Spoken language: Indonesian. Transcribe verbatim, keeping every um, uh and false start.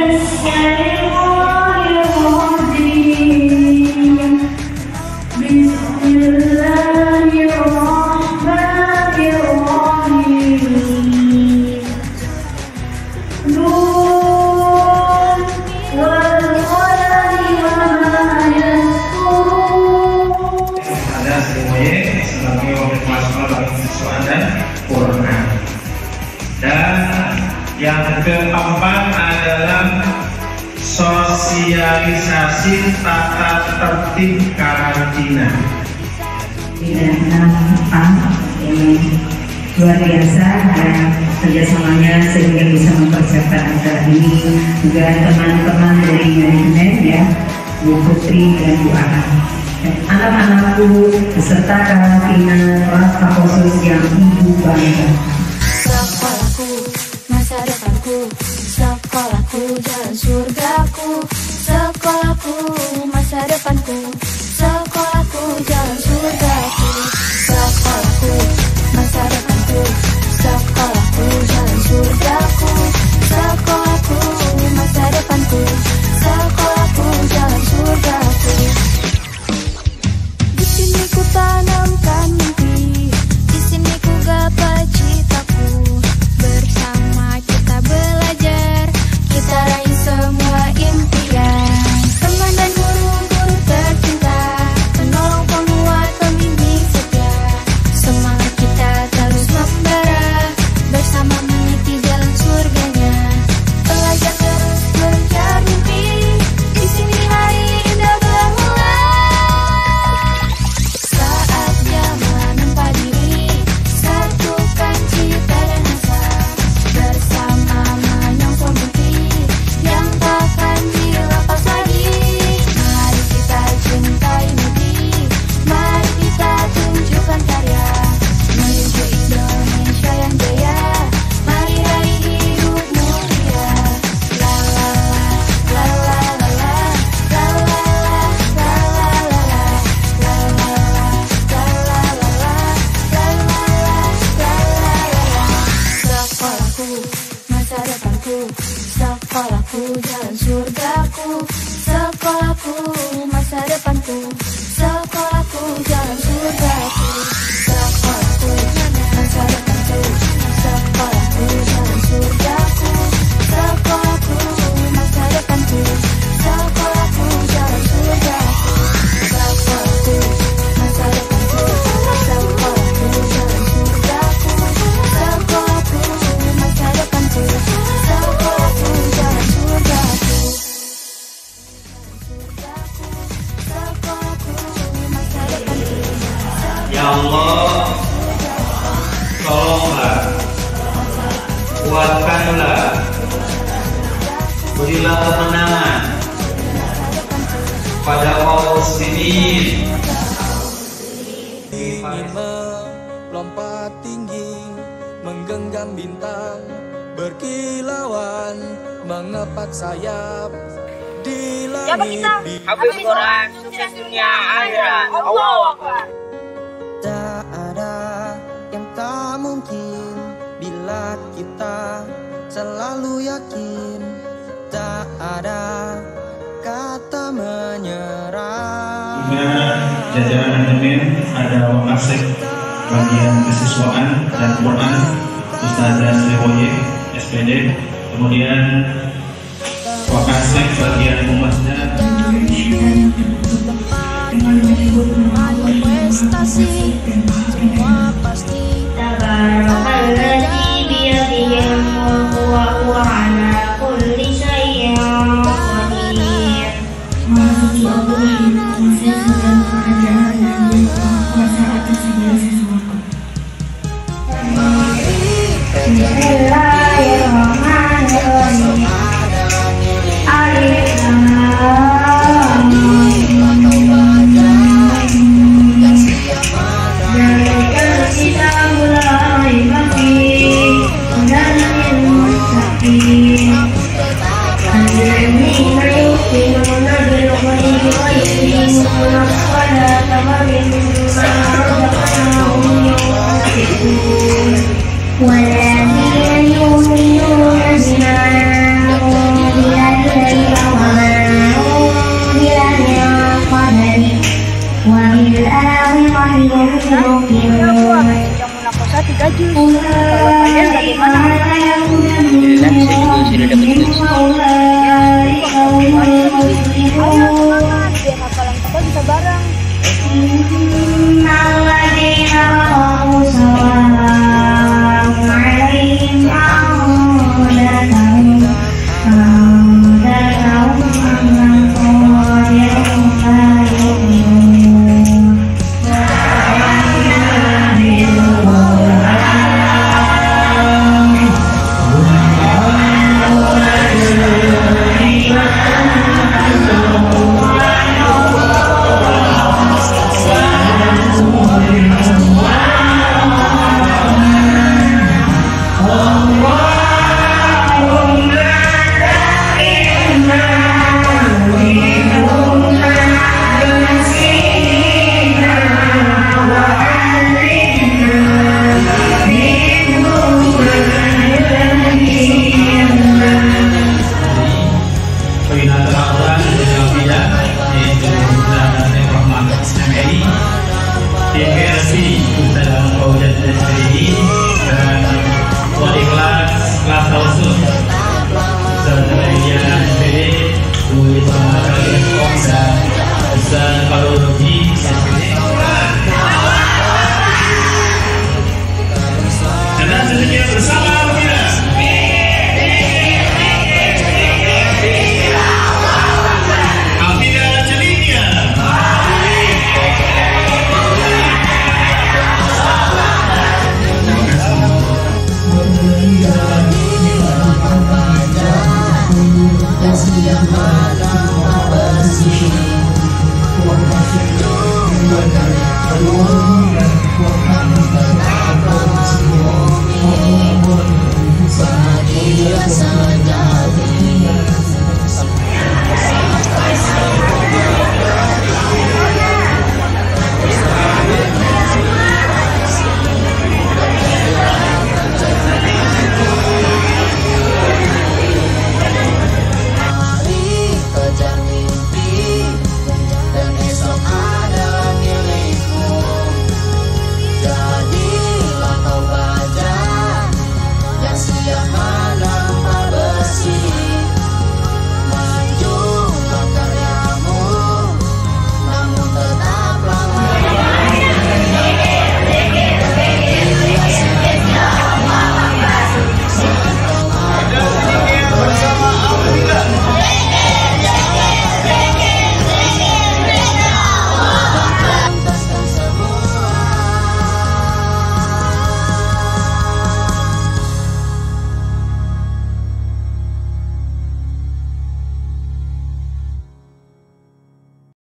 Yang keempat adalah sosialisasi tata tertib karantina. Tidak nampak ini luar biasa dan kerjasamanya sehingga bisa mempersiapkan acara ini. Juga teman-teman dari manajemen ya, Bu Putri dan Bu Ana dan anak-anakku beserta karantina kelas khusus yang ibu bangga. Masa depanku, sekolahku, jalan surgaku. Sekolahku, masa depanku, sekolahku, jalan surgaku. Sekolahku, masa depanku, sekolahku, jalan surgaku. Sekolahku, masa depanku, sekolahku, jalan surgaku. Di sini ku tanamkan mimpi, di sini ku gapai citaku. Bersama kita belajar, kita raih semua impian. Teman dan guru-guru tercinta, penolong, penguat, pembimbing setia. Semangat kita terus membara, bersama meniti jalan surganya. Belajar terus mengejar mimpi, di sini hari indah bermula. Saatnya menempa diri, satukan cita dan asa. Bersama menyongsong mimpi yang takkan dilepas lagi. Mari kita cintai mimpi, mari kita tunjukkan karya menuju Indonesia yang jaya. Mari raih hidup mulia. La la la, la la la la, la la la, la la la, la la la, la la la, la la la. Sekolahku, masa depanku, sekolahku, jalan surgaku. Sekolahku, masa depanku, sekolahku, jalan surgaku. Sekolahku, masa depanku, sekolahku, jalan surgaku. Sekolahku, masa depanku, sekolahku, jalan surgaku. Sekolahku, masa depanku, sekolahku, jalan surgaku. Sekolahku, masa depanku, sekolahku, jalan surgaku. Sekolahku, masa depanku. Ya Allah, tolonglah, kuatkanlah, berilah kemenangan pada kaum muslimin. Ingin melompat tinggi, menggenggam bintang, berkilauan, mengepak sayap di langit. Habis Quran, sukses dunia akhirat. Allahu Akbar. Tak ada yang tak mungkin bila kita selalu yakin. Tak ada kata menyerah. Dengan jajaran manajemen ada Wakasek bagian kesiswaan dan Quran, Ustazah Sriwoye S P D, kemudian Wakasek bagian humasnya Prestasi semua pasti. Tabarakalladzi biyadihil mulku wa huwa ala kulli syai'in qadir. Maha Allah yang kuasa segala kerajaan dan Dia kuasa atas segala sesuatu. Bismillahirrahmanirrahim. Alif Lam والذين يؤمنون بما أنزل tiga juz. Kalau kalian bagaimana? Alhamdulillah, saya juga sudah dapat gaji. Ayo semangat, biar hafalan kita bisa bareng.